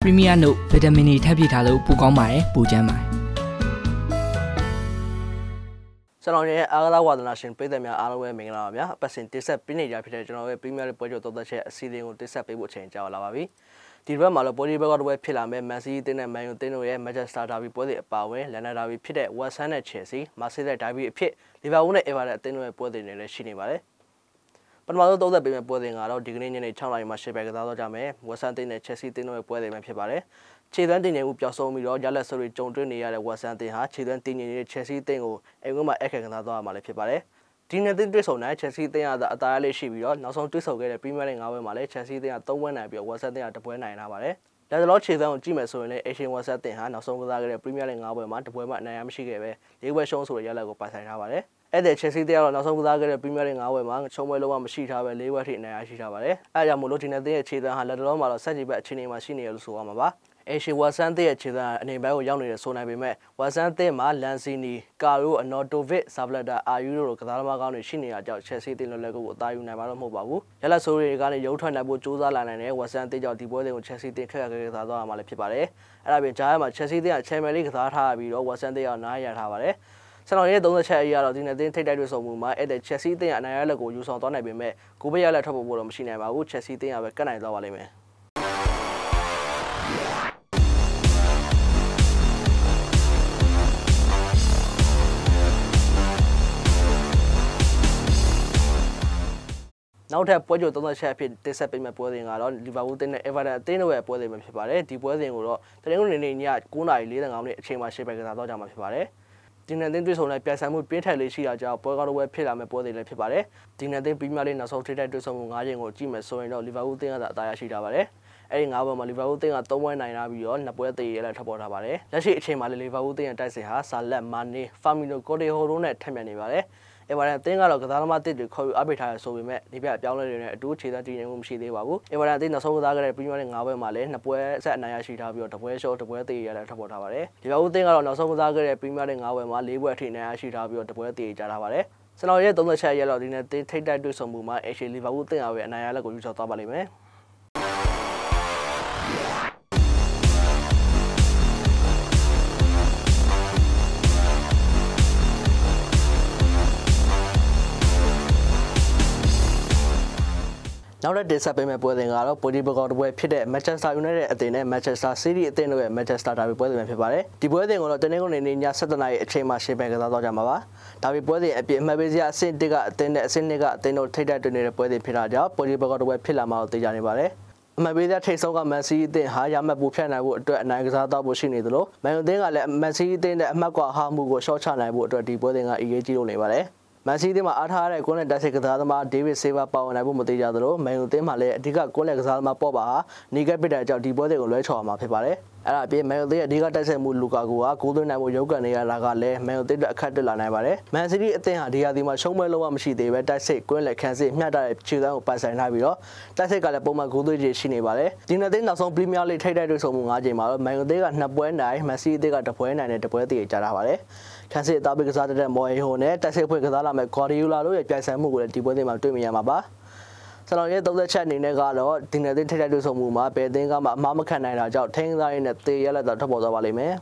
Premier Note ဗီတာမင်တွေထပ်ပြည့်ထားလို့ပိုကောင်းပါတယ်ပိုကျန်းပါတယ်ကျွန်တော်ရဲ့အားကစားဝါသနာရှင်ပြည်သက်များအားလုံးပဲမင်္ဂလာပါဗျာအပတ်စဉ်တင်ဆက်ပေးနေကြဖြစ်တဲ့ကျွန်တော်ရဲ့ Premier League ပွဲကြိုသုံးသက်ချက်အစီအစဉ်ကိုတင်ဆက်ပေးဖို့အချိန်ကြာလာပါပြီဒီဘက်မှာတော့ပေါ်လီဘက်ကတော့ဖြစ်လာမယ် Man City တင်းနဲ့ Man U တင်းတို့ရဲ့ Manchester Derby ပွဲတွေအပါအဝင် London Derby ဖြစ်တဲ့ West Ham နဲ့ Chelsea Merseyside Derby အဖြစ် Liverpool နဲ့ Everton အသင်းတို့ရဲ့ပွဲတွေနဲ့လည်းရှိနေပါတယ်ပထမဆုံးသုံးသက်ပေးမယ့်ပွဲစဉ်ကတော့ဒီကနေ့ညနေ6:00 နာရီမှာရှေ့ဘက်ကစားတော့ကြမယ် West Ham တင်းနဲ့ Chelsea တင်းတို့ရဲ့ပွဲတွေပဲဖြစ်ပါတယ်ခြေသွမ်းတင်နေမှုပျောက်ဆုံးပြီးတော့ရလက်ဆိုတွေကြုံတွေ့နေရတဲ့ West Ham တင်းဟာခြေသွမ်းတင်နေတဲ့ Chelsea တင်းကိုအိမ်ကွင်းမှာအခက်ခံစားသွားရမှာလည်းဖြစ်ပါတယ်ဒီနေ့တင်းတွေ့ဆုံနိုင် Chelsea တင်းကအသာရလေးရှိပြီးတော့နောက်ဆုံးတွေ့ဆုံခဲ့တဲ့ Premier League 5ပွဲမှာလည်း Chelsea တင်းက3ပွဲနိုင်ပြီးတော့ West Ham တင်းက1ပွဲနိုင်ထားပါတယ်လက်တော်ခြေသွမ်းကိုကြည့်မယ်ဆိုရင်လည်း Asian West Ham တင်းဟာနောက်ဆုံးကစားခဲ့တဲ့ Premier League 5ပွဲမှာ1ပွဲမှအနိုင်ရမရှိခဲ့ပဲ4ပွဲရှုံးဆိုတဲ့ရလက်ကိုပိုင်ဆိုင်ထားပါတယ်အဲ့တဲ့ Chelsea တင်းကတော့နောက်ဆုံးကစားခဲ့တဲ့ Premier League 5ပွဲမှာရှုံးပွဲလုံးဝမရှိထားပဲ4ပွဲထိအနိုင်ရရှိထားပါတယ်အဲ့ဒါကြောင့်မို့လို့ဒီနေ့တင်းရဲ့ခြေသွမ်းဟာလက်တော်မှာတော့ဆက်ကြည့်ပဲအခြေအနေမှာရှိနေရလို့ဆိုရမှာပါAsian West Ham ရဲ့ခြေသွမ်းအနေပိုင်းကိုရောက်နေတဲ့ဆိုနိုင်ပေမဲ့ West Ham မှာ Lanzini, Caro, Arnautovic, Zabaleta, Ayew တို့ကစားသမားကောင်းတွေရှိနေတာကြောင့် Chelsea တင်းလက်ကိုအသာယူနိုင်မှာတော့မဟုတ်ပါဘူး။ရလက်ဆိုးတွေကနေရုံထွက်နိုင်ဖို့ကြိုးစားလာနိုင်တဲ့ West Ham ကြောင့်ဒီပွဲတွေကို Chelsea တင်းခက်ခက်စားသွားရမှာလည်းဖြစ်ပါတယ်။အဲ့ဒါပြင်ဂျားမှာ Chelsea တင်းက Champions League ကစားထားပြီးတော့ West Ham ကနားရထားပါတယ်။ဆန်တော်ရဲ့30ချက်အရတော့ဒီနေ့တင်းထိပ်တိုက်တွေ့ဆုံမှုမှာအဲ့တဲ့ Chelsea တင်းကအနိုင်ရလက်ကိုယူဆောင်သွားနိုင်ပေမဲ့ကိုဘေးရလက်ထွက်ဖို့တော့မရှိနိုင်ပါဘူး။ Chelsea တင်းကပဲကတ်နိုင်သွားပါလိမ့်မယ်။နောက်ထပ်ပွဲကြို30ချက်အဖြစ်တင်ဆက်ပေးမယ့်ပွဲစဉ်ကတော့ Liverpool တင်းနဲ့ Everton အသင်းတို့ရဲ့ပွဲစဉ်ပဲဖြစ်ပါတယ်ဒီပွဲစဉ်ကိုတော့တနင်္ဂနွေနေ့ည9:45မိနစ်အချိန်မှာရှေ့ဘက်ကစားတော့ကြမှာဖြစ်ပါတယ်ဒီနေ့တင်းတွေ့ဆုံတဲ့ပြိုင်ဆိုင်မှုပြင်းထန်လေးရှိတာကြောင့်ပွဲကတော့ပဲဖြစ်လာမယ့်ပွဲတွေလည်းဖြစ်ပါတယ်ဒီနေ့တင်း Premier League နောက်ဆုံးထိတိုက်တွေ့ဆုံမှု9ချိန်ကိုကြည့်မယ်ဆိုရင်တော့ Liverpool တင်းကအသာရရှိထားပါတယ်အဲ့ဒီ9ပွဲမှာ Liverpool တင်းက3ပွဲနိုင်လာပြီးတော့2ပွဲသေရလည်းထပ်ပေါ်ထားပါတယ်လက်ရှိအချိန်မှာလည်း Liverpool တင်းရဲ့တိုက်စစ်ဟာ Salah, Mane, Firmino, Coutinho တို့နဲ့ထပ်မံနေပါတယ်Everton အသင်းကတော့ကစားသမားတစ်တွေခေါ်ယူအားပေးထားရဆိုပေမဲ့ဒီပြအပြောင်းလဲတွေနဲ့အတူခြေသက်တည်နေမှုမရှိသေးပါဘူး Everton အသင်းနောက်ဆုံးကစားခဲ့တဲ့ Premier League 5ပွဲမှာလည်း2ပွဲဆက်အနိုင်ရရှိထားပြီးတော့2ပွဲရှော့2ပွဲသေရလည်းထပ်ပေါ်ထားပါတယ်ဒီဘက်အသင်းကတော့နောက်ဆုံးကစားခဲ့တဲ့ Premier League 5ပွဲမှာ4ပွဲအထိအနိုင်ရရှိထားပြီးတော့2ပွဲသေရကြထားပါတယ်စနော်ရဲ့30ချက်ရလောက်ဒီနေ့ထိပ်တိုက်တွေ့ဆုံမှုမှာ Asian Liverpool အသင်းအပဲအနိုင်ရလက်ကိုယူဆောင်သွားပါလိမ့်မယ်နောက်တဲ့တင်ဆက်ပေးမယ့်ပွဲစဉ်ကတော့ပေါ်တီဂယ်ပွဲဖြစ်တဲ့ Manchester United အသင်းနဲ့ Manchester City အသင်းတို့ရဲ့ Manchester Derby ပွဲစဉ်ဖြစ်ပါတယ်ဒီပွဲစဉ်ကိုတော့တနင်္ဂနွေနေ့ည7:00 နာရီအချိန်မှာရှေ့ဘက်ကစားတော့ကြမှာပါဒါပေမဲ့ပွဲစဉ်အပြင်အမှတ်ပေးစရာအဆင့်1ကအသင်းနဲ့အဆင့်2ကအသင်းတို့ထိပ်တိုက်တွေ့နေတဲ့ပွဲစဉ်ဖြစ်တာကြောင့်ပေါ်တီဂယ်ပွဲဖြစ်လာမှာတော့သိကြနေပါတယ်အမှတ်ပေးစရာထိပ်ဆုံးက Man City အသင်းဟာရမှတ်ပိုဖြတ်နိုင်ဖို့အတွက်အနိုင်ကစားတော့ဖို့ရှိနေသလို Man U အသင်းကလည်း Man City အသင်းနဲ့အမှတ်ကွာဟာမှုကိုရှော့ချနိုင်ဖို့အတွက်ဒီပွဲစဉ်ကအရေးကြီးလို့နေပါတယ်Man City မှာအားထားရတဲ့ကွန်းလက်တိုက်စစ်ကစားသမား David Silva ပါဝင်နိုင်ဖို့မသေးကြသလို Man U အသင်းမှာလည်းအဓိကကွန်းလက်ကစားသမားပေါ့ပါဟာနီဂက်ပစ်တဲ့အကြောင်းဒီပွဲတွေကိုလွှဲချော်မှာဖြစ်ပါတယ်အဲ့ဒါအပြင် Man U အသင်းရဲ့အဓိကတိုက်စစ်မှုလူကာကိုကဂိုးသွင်းနိုင်ဖို့ရုပ်ကန်နေရတာကလည်း Man U အသင်းအတွက်အခက်တက်လာနိုင်ပါတယ် Man City အသင်းဟာဒီရာသီမှာရှုံးပွဲလုံးဝမရှိသေးပဲတိုက်စစ်ကွန်းလက်ခန်းစစ်မျှတတဲ့ခြေသွမ်းကိုပိုင်ဆိုင်ထားပြီးတော့တိုက်စစ်ကလည်းပုံမှန်ဂိုးသွင်းခြေရှိနေပါတယ်ဒီနေ့အသင်းနောက်ဆုံး Premier League ထိပ်တိုက်တွေ့ဆုံမှု9ချိန်မှာတော့ Man U အသင်းက2ပွဲနိုင် Man City အသင်းက1ပွဲနိုင်နဲ့1ပွဲတည်ကြတာပါတယ်ခန်းစစ်အသားပေးကစားတဲ့မော်ဟီဟိုနဲ့တိုက်စစ်ဖွဲ့ကစားလာမဲ့ Guardiola တို့ရဲ့ပြိုင်ဆိုင်မှုကိုလည်းဒီပွဲစဉ်မှာတွေ့မြင်ရမှာပါဆန်တော်ရဲ့30ချက်အနေနဲ့ကတော့ဒီနေ့ထိပ်တိုက်တွေ့ဆုံမှုမှာဘယ်အသင်းကမှအမှားမခံနိုင်တာကြောင့်ထိန်းစားရင်းနဲ့သေရလက်တော့ထပ်ပေါ်သွားပါလိမ့်မယ်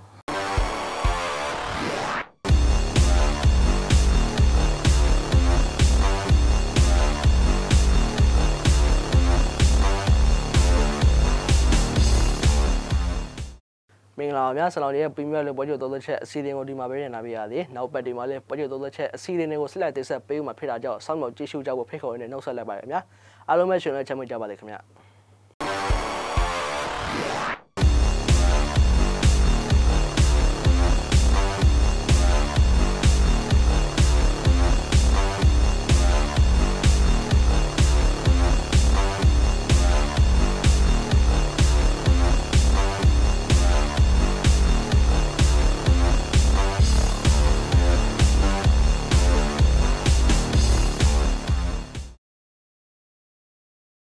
မင်္ဂလာပါများဆလောင်ရဲ့ Premier League ပွဲကြို30ချက်အစီအစဉ်ကိုဒီမှာပဲတင်လာပြရသည်နောက်ပတ်ဒီမှာလည်းပွဲကြို30ချက်အစီအစဉ်တွေကိုဆက်လက်တင်ဆက်ပေးဦးမှာဖြစ်တာကြောင့်စောင့်မျှော်ကြည့်ရှုကြဖို့ဖိတ်ခေါ်ရင်းနဲ့နှုတ်ဆက်လိုက်ပါရခင်ဗျာအားလုံးပဲရှင်လည်းချမ်းမြေ့ကြပါစေခင်ဗျာ